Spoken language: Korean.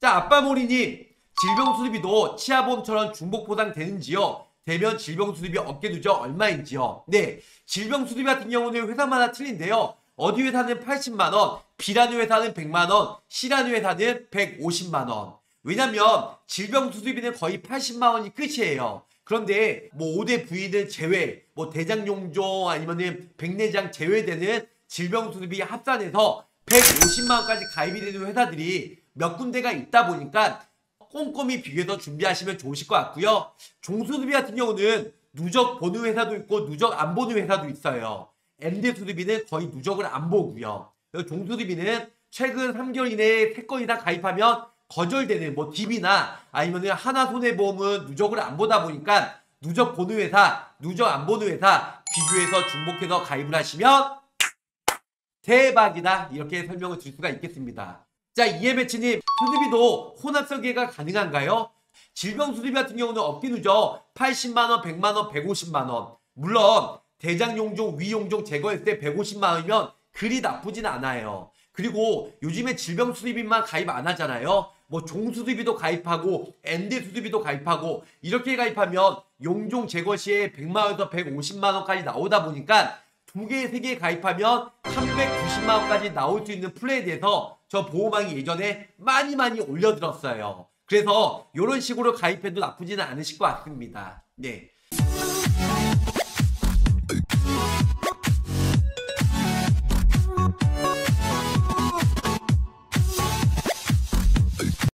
자, 아빠모리님, 질병수리비도 치아보험처럼 중복보상 되는지요? 되면 질병수리비 어깨 누적 얼마인지요? 네, 질병수리비 같은 경우는 회사마다 틀린데요. 어디 회사는 80만원, B라는 회사는 100만원, C라는 회사는 150만원. 왜냐면 질병수리비는 거의 80만원이 끝이에요. 그런데 뭐 5대 부위는 제외, 뭐 대장용종 아니면은 백내장 제외되는 질병수리비 합산해서 150만원까지 가입이 되는 회사들이 몇 군데가 있다 보니까 꼼꼼히 비교해서 준비하시면 좋으실 것 같고요. 종수수비 같은 경우는 누적 보는 회사도 있고 누적 안 보는 회사도 있어요. MD수리비는 거의 누적을 안 보고요. 종수수비는 최근 3개월 이내에 3건 이상 가입하면 거절되는 뭐 DB나 아니면 하나손해보험은 누적을 안 보다 보니까 누적 보는 회사, 누적 안 보는 회사 비교해서 중복해서 가입을 하시면 대박이다, 이렇게 설명을 드릴 수가 있겠습니다. 자, 이해배치님, 수수비도 혼합 설계가 가능한가요? 질병수수비 같은 경우는 어깨 누적 80만원, 100만원, 150만원. 물론 대장용종, 위용종 제거했을 때 150만원이면 그리 나쁘진 않아요. 그리고 요즘에 질병수수비만 가입 안 하잖아요. 뭐 종수수비도 가입하고 MD수수비도 가입하고 이렇게 가입하면 용종 제거 시에 100만원에서 150만원까지 나오다 보니까 2개, 3개 가입하면 390만원까지 나올 수 있는 플랜에 대해서 저 보호망이 예전에 많이 올려드렸어요. 그래서 이런 식으로 가입해도 나쁘지는 않으실 것 같습니다. 네.